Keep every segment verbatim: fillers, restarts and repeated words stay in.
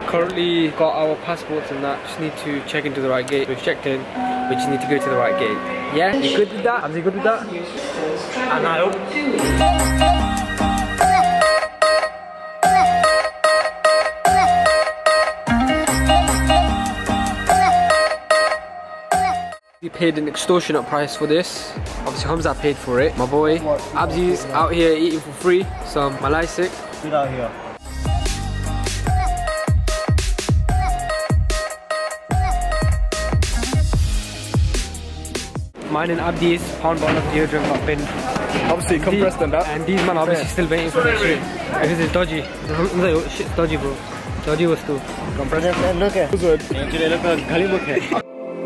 currently got our passports and that. Just need to check into the right gate. We've checked in, we just need to go to the right gate. Yeah, you good with that? Are you good with that? And I hope. We paid an extortionate price for this. Obviously Hamza paid for it, my boy. Abzi's out here eating for free some Malai sick. Get out here. Mine and Abdi's pound bottle of deodorant got binned. Obviously compressed and that. And these man obviously still waiting for their shit. This is dodgy. Shit's dodgy, bro. Dodgy was too. Compressed. Look at it. Look at Khalifa.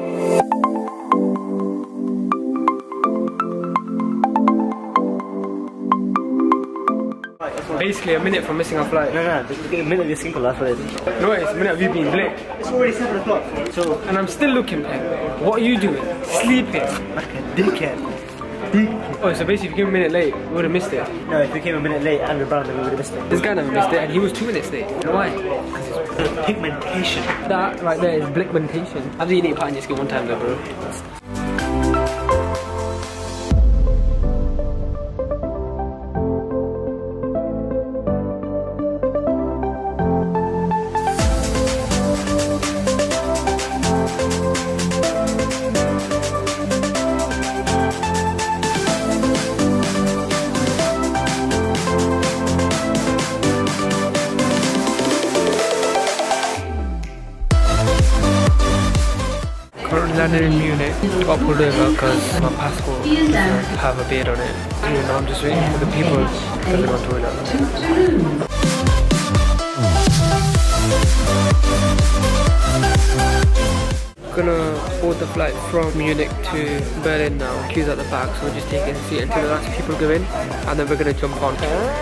Basically a minute from missing our flight. No, no, a minute is simple, that's what it is. No, it's a minute of you being blick. It's already seven o'clock. So, and I'm still looking, man. What are you doing? Sleeping. Like a dickhead. Dickhead. Oh, so basically if you came a minute late, we would have missed it. No, if we came a minute late and we're brown, then we would have missed it. This guy never missed it and he was two minutes late. Why? Because it's pigmentation. That right there is blickmentation. I've eaten a pie in this game one time though, bro. Landed in Munich, got pulled over because my passport doesn't have a beard on it. You know, I'm just waiting for the people because they're on toilet. Gonna board the flight from Munich to Berlin now. Queues at the back, so we're just taking a seat until the last people go in, and then we're gonna jump on.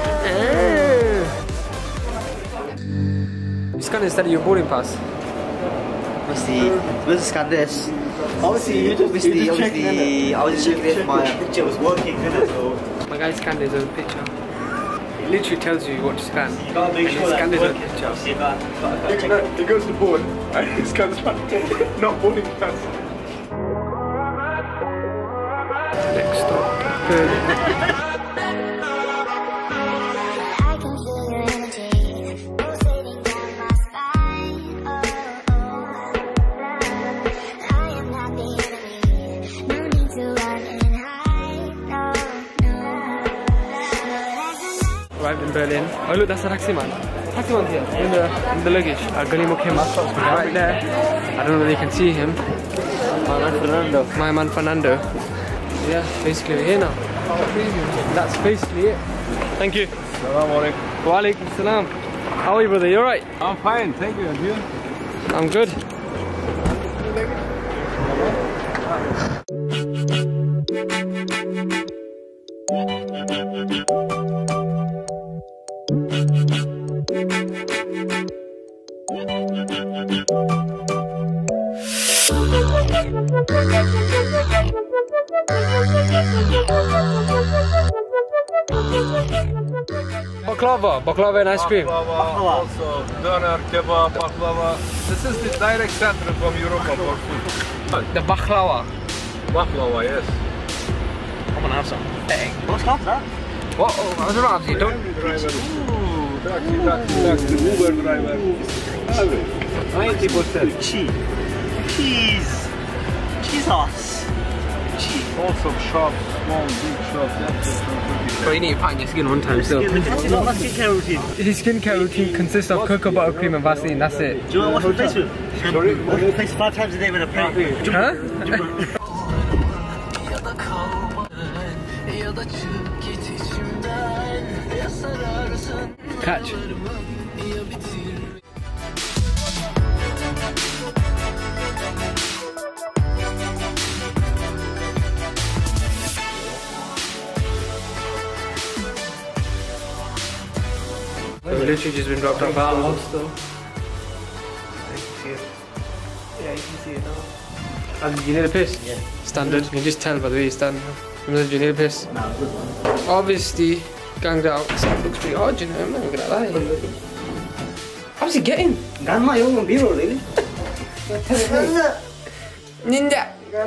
You scan instead of your boarding pass. Obviously, we'll scan this. Obviously, you just, obviously, you just obviously, checking, I was just checking if my picture was working, didn't it? So. My guy scanned his own picture. It literally tells you what to scan. You gotta make and sure he scanned his own working. picture. You gotta, you gotta check No, it goes to board and it scans back. Not boarding pass. Next stop. Good. Arrived in Berlin. Oh look, that's the taxi man. Taxi man's here. In the, in the luggage. Our Galimo came up right there. I don't know if you can see him. My man Fernando. My man Fernando. Yeah, basically we're here now. That's basically it. Thank you. Assalamu alaikum. Wa alaikum salam. How are you, brother? You alright? I'm fine, thank you. And you? I'm good. Baklava, baklava and ice cream. Baklava, also doner, kebab, baklava. This is the direct center from Europe for food. The baklava. Baklava, yes. I'm gonna have some. Hey. What's called that? What? Oh, I was around you, don't. Ooh, taxi, taxi, taxi, Uber driver. ninety percent. Cheese. Cheese. Cheese sauce. Also shops, small, big shops. Bro, you need to pack your skin one time still. What's my skincare routine? His skincare routine consists of cocoa butter cream and Vaseline, that's it. Do you know what I wash my face with? Sorry? I wash my face five times a day when I pray. Huh? Catch. We've literally just been dropped off at the hostel. You can see it. Yeah, you can see it now. And you need a piss? Yeah. Standard. You can just tell by the way you stand. Do you need a piss? Nah, good one. Obviously, ganged out. It looks pretty odd, you know, I'm not gonna lie. How's he getting? Ganma yung biro, really? Ninja!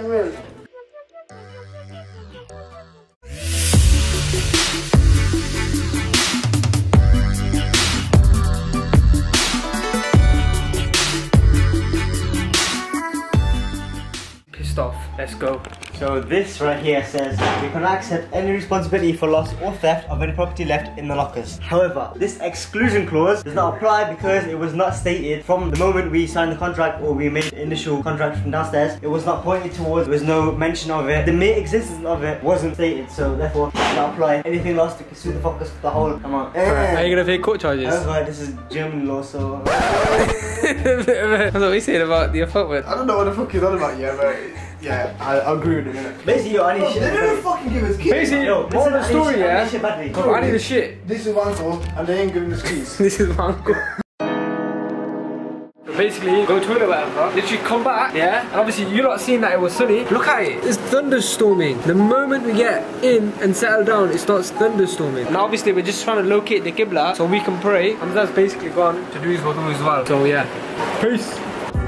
Pissed off. Let's go. So this right here says we cannot accept any responsibility for loss or theft of any property left in the lockers. However, this exclusion clause does not apply because it was not stated from the moment we signed the contract or we made the initial contract from downstairs. It was not pointed towards, there was no mention of it. The mere existence of it wasn't stated, so therefore it does not apply. Anything lost to sue the focus for the whole. Come on. Right. Are you gonna pay court charges? However, this is German law, so. That's what we said about the apartment. I don't know what the fuck he's on about, yeah, but yeah, I, I agree with him, innit? Basically, yo, I need shit. They didn't fucking give us keys. Basically, Yo, more of the listen, I need story, shit- I yeah? need shit badly. Bro, I need the shit. This is my uncle, and they ain't giving us keys. This is my uncle. Basically, go to toilet or whatever, literally come back, yeah? And obviously, you're not seeing that it was sunny. Look at it, it's thunderstorming. The moment we get in and settle down, it starts thunderstorming. And obviously, we're just trying to locate the Qibla so we can pray. And that's basically gone to do his wudu as well. So yeah, peace.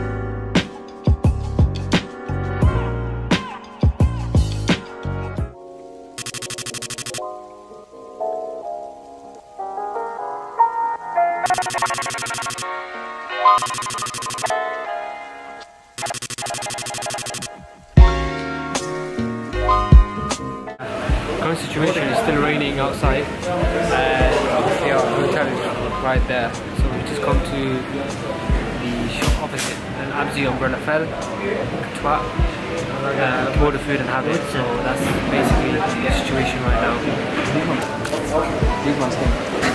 Current situation is still raining outside, and obviously our hotel is right there. So we just come to the shop opposite, an Abzi umbrella fell, twat, uh, order food and have it. So that's basically the situation right now. Big man's thing.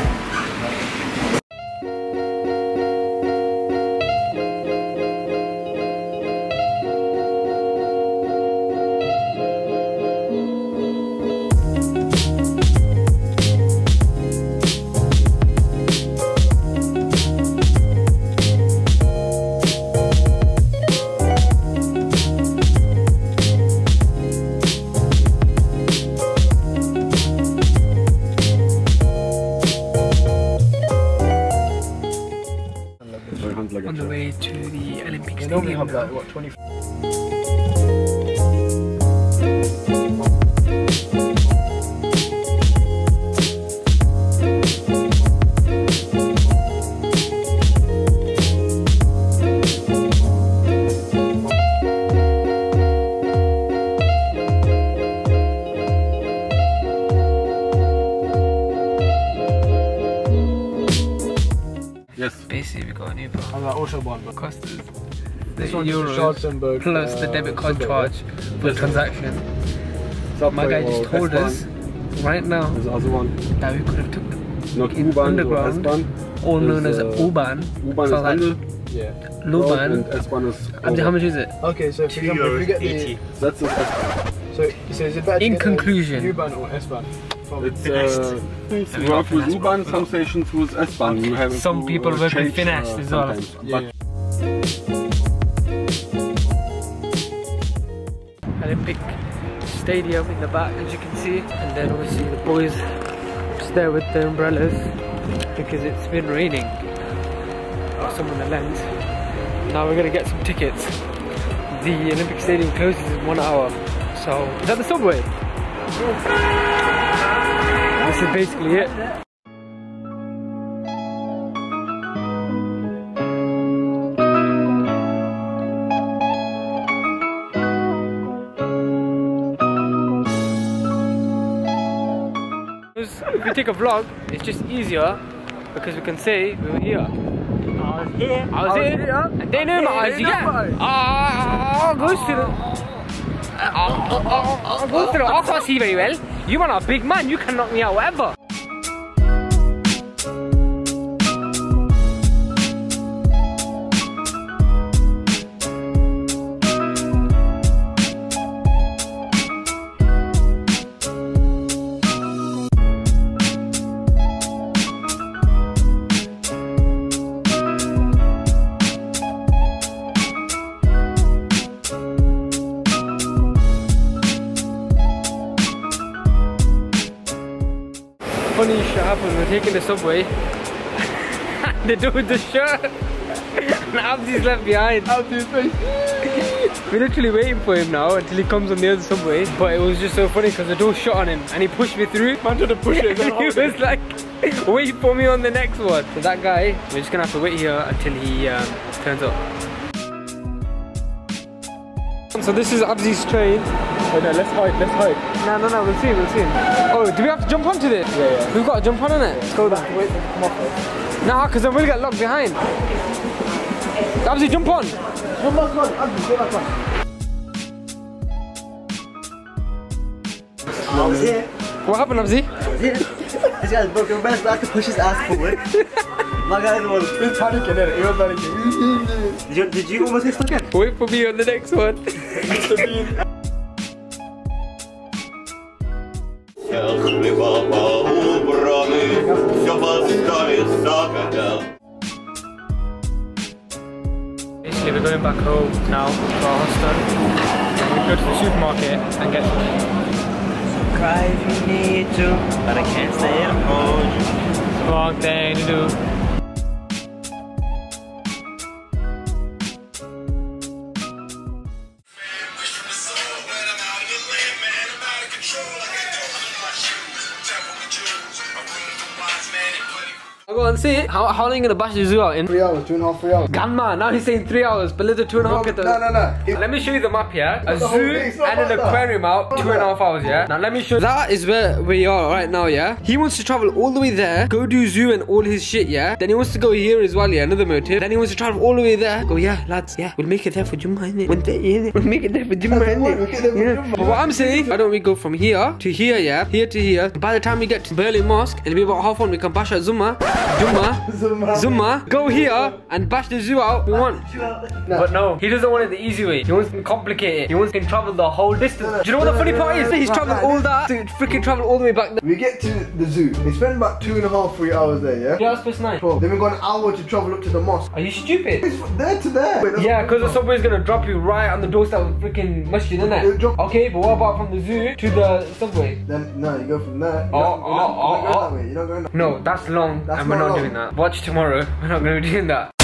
On the way to the Olympic Stadium. Normally have like what twenty. Yes. Basically, we got a new bar. And that also one, but Cost us this the one's euros Charlottenburg, plus the uh, debit card Subway, charge for the transaction. My guy just told us right now There's the other one. that we could have took Not in U-Bahn, underground, S-Bahn. or known as There's, uh, U-Bahn. U-Bahn So is like Handel. Yeah. Luban. And S-Bahn is Abdi, how much is it? Okay, so for example, if we get the That's the S-Bahn. so, so is it better In to get conclusion. U-Bahn or S-Bahn? From It's uh, things you work with U-Bahn, some stations with S-Bahn. You have Some to, people uh, work with change, finesse uh, as well. sometimes. yeah, But Olympic Stadium in the back, as you can see, and then obviously the boys just there with the umbrellas because it's been raining. Got some on the lens. Now we're gonna get some tickets. The Olympic Stadium closes in one hour, so is that the subway? This is basically it. If we take a vlog, it's just easier because we can say we were here. I was here. I was here, and they know my eyes. Yeah. Ah, goes to the. Ah, goes to the. I can't see very well. You man are a big man. You can knock me out, whatever. Funny shit happened, we're taking the subway the dude with the shirt. And Abdi's left behind. Abdi's face. We're literally waiting for him now until he comes on the other subway. But it was just so funny because the door shut on him and he pushed me through. Man tried to push it. And he was like, wait for me on the next one. So that guy, we're just gonna have to wait here until he um, turns up. So this is Abzi's train. Oh no, let's hide, let's hide. No, no, no, we'll see, we'll see. Oh, do we have to jump onto this? Yeah, yeah. We've got to jump on it? Let's go back, wait for him to come off first. Nah, because then we'll get locked behind. Abzi, jump on. Jump back on, Abdi, go back on. I was here. What happened, Abzi? I was here. This guy's broken his back to push his ass forward. My guy was He's panicking, innit? He was panicking. Did you, did you almost get stuck in? Wait for me on the next one. Mister Bean. Basically, we're going back home now to our hostel. We go to the supermarket and get some. Cry if you need to, but I can't stay at home. Wrong thing to do. Go and see it. How, how long are you gonna bash the zoo out in? Three hours, two and a half, three hours. Gamma, now he's saying three hours, but little two and a half. No, no, no. no. It, Let me show you the map here. A the whole zoo day, it's not and an about that. aquarium out, two and a half hours, yeah? Now let me show you. That is where we are right now, yeah? He wants to travel all the way there, go do zoo and all his shit, yeah? Then he wants to go here as well, yeah? Another motive. Then he wants to travel all the way there. Go, yeah, lads, yeah, we'll make it there for Jumma, innit? One day, innit? We'll make it there for Jumma, innit? Yeah. But what I'm saying, why don't we go from here to here, yeah? Here to here. By the time we get to Berlin Mosque, it'll be about half one. We can bash at Zumma, Jumma, Zumma. Zumma. Go here and bash the zoo out. We want. No. But no, he doesn't want it the easy way. He wants to complicate it. He wants to travel the whole distance. Do you know what the funny part is? He's travelled all that to freaking travel all the way back there. We get to the zoo. We spend about two and a half, three hours there, yeah? Yeah, that's plus nine. Cool. Then we got an hour to travel up to the mosque. Are you stupid? It's from there to there. Wait, Yeah, because the subway's gonna drop you right on the doorstep of the freaking masjid, It'll innit? drop- Okay, but what about from the zoo to the subway? Then, no, you go from there. Oh, You're not, you're oh, not, oh, you're not going oh. that way. You're not going that way. No, that's long, That's and we're not not long. doing that. Watch tomorrow. We're not gonna be doing that.